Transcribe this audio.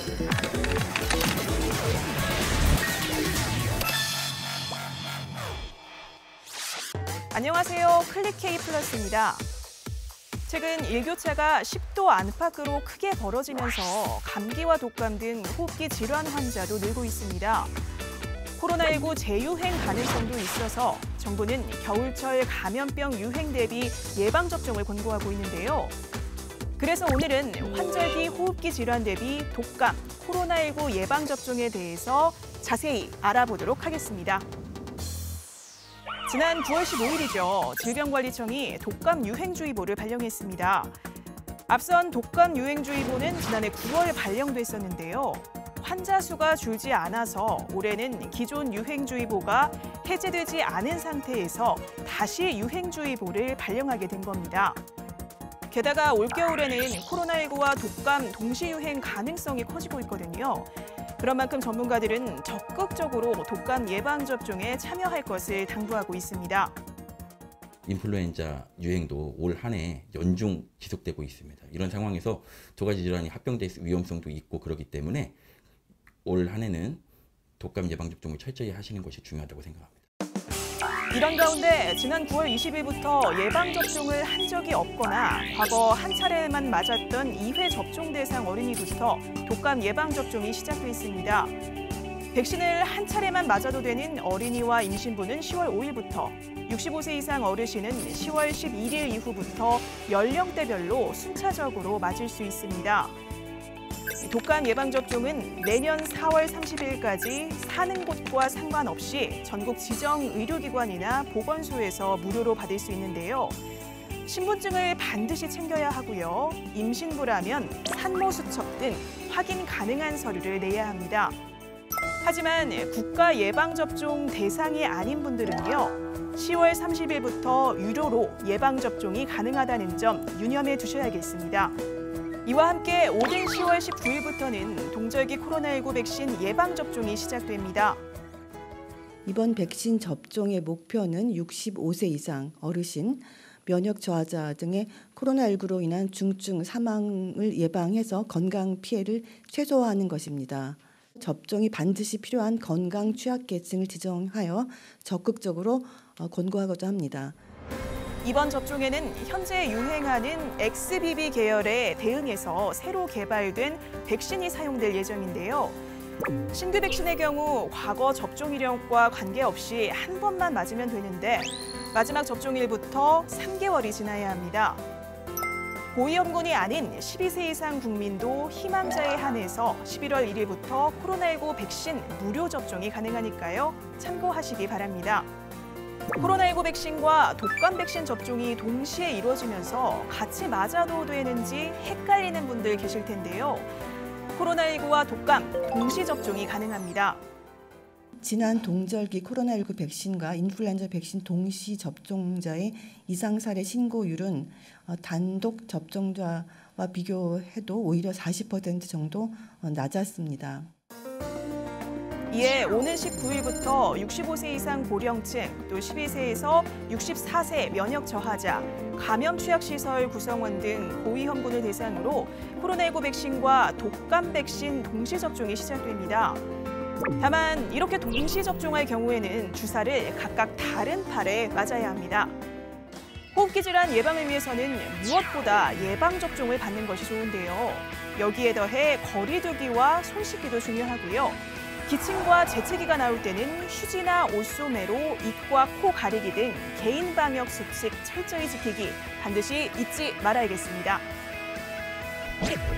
안녕하세요. 클릭K 플러스입니다. 최근 일교차가 10도 안팎으로 크게 벌어지면서 감기와 독감 등 호흡기 질환 환자도 늘고 있습니다. 코로나19 재유행 가능성도 있어서 정부는 겨울철 감염병 유행 대비 예방접종을 권고하고 있는데요. 그래서 오늘은 환절기 호흡기 질환 대비 독감, 코로나19 예방접종에 대해서 자세히 알아보도록 하겠습니다. 지난 9월 15일이죠. 질병관리청이 독감 유행주의보를 발령했습니다. 앞선 독감 유행주의보는 지난해 9월 발령됐었는데요. 환자 수가 줄지 않아서 올해는 기존 유행주의보가 해제되지 않은 상태에서 다시 유행주의보를 발령하게 된 겁니다. 게다가 올겨울에는 코로나19와 독감 동시 유행 가능성이 커지고 있거든요. 그런 만큼 전문가들은 적극적으로 독감 예방접종에 참여할 것을 당부하고 있습니다. 인플루엔자 유행도 올 한 해 연중 지속되고 있습니다. 이런 상황에서 두 가지 질환이 합병될 위험성도 있고 그렇기 때문에 올 한 해는 독감 예방접종을 철저히 하시는 것이 중요하다고 생각합니다. 이런 가운데 지난 9월 20일부터 예방접종을 한 적이 없거나 과거 한 차례만 맞았던 2회 접종 대상 어린이부터 독감 예방접종이 시작됐습니다. 백신을 한 차례만 맞아도 되는 어린이와 임신부는 10월 5일부터, 65세 이상 어르신은 10월 11일 이후부터 연령대별로 순차적으로 맞을 수 있습니다. 독감 예방접종은 내년 4월 30일까지 사는 곳과 상관없이 전국 지정 의료기관이나 보건소에서 무료로 받을 수 있는데요. 신분증을 반드시 챙겨야 하고요. 임신부라면 산모수첩 등 확인 가능한 서류를 내야 합니다. 하지만 국가 예방접종 대상이 아닌 분들은요. 10월 30일부터 유료로 예방접종이 가능하다는 점 유념해 두셔야겠습니다. 이와 함께 오는 10월 19일부터는 동절기 코로나19 백신 예방접종이 시작됩니다. 이번 백신 접종의 목표는 65세 이상 어르신, 면역 저하자 등의 코로나19로 인한 중증 사망을 예방해서 건강 피해를 최소화하는 것입니다. 접종이 반드시 필요한 건강 취약계층을 지정하여 적극적으로 권고하고자 합니다. 이번 접종에는 현재 유행하는 XBB 계열에 대응해서 새로 개발된 백신이 사용될 예정인데요. 신규 백신의 경우 과거 접종 이력과 관계없이 한 번만 맞으면 되는데 마지막 접종일부터 3개월이 지나야 합니다. 고위험군이 아닌 12세 이상 국민도 희망자에 한해서 11월 1일부터 코로나19 백신 무료 접종이 가능하니까요. 참고하시기 바랍니다. 코로나19 백신과 독감 백신 접종이 동시에 이루어지면서 같이 맞아도 되는지 헷갈리는 분들 계실 텐데요. 코로나19와 독감 동시 접종이 가능합니다. 지난 동절기 코로나19 백신과 인플루엔자 백신 동시 접종자의 이상 사례 신고율은 단독 접종자와 비교해도 오히려 40% 정도 낮았습니다. 이에 오는 19일부터 65세 이상 고령층, 또 12세에서 64세 면역 저하자, 감염 취약시설 구성원 등 고위험군을 대상으로 코로나19 백신과 독감 백신 동시 접종이 시작됩니다. 다만 이렇게 동시 접종할 경우에는 주사를 각각 다른 팔에 맞아야 합니다. 호흡기 질환 예방을 위해서는 무엇보다 예방접종을 받는 것이 좋은데요. 여기에 더해 거리 두기와 손 씻기도 중요하고요. 기침과 재채기가 나올 때는 휴지나 옷소매로 입과 코 가리기 등 개인 방역 수칙 철저히 지키기 반드시 잊지 말아야겠습니다.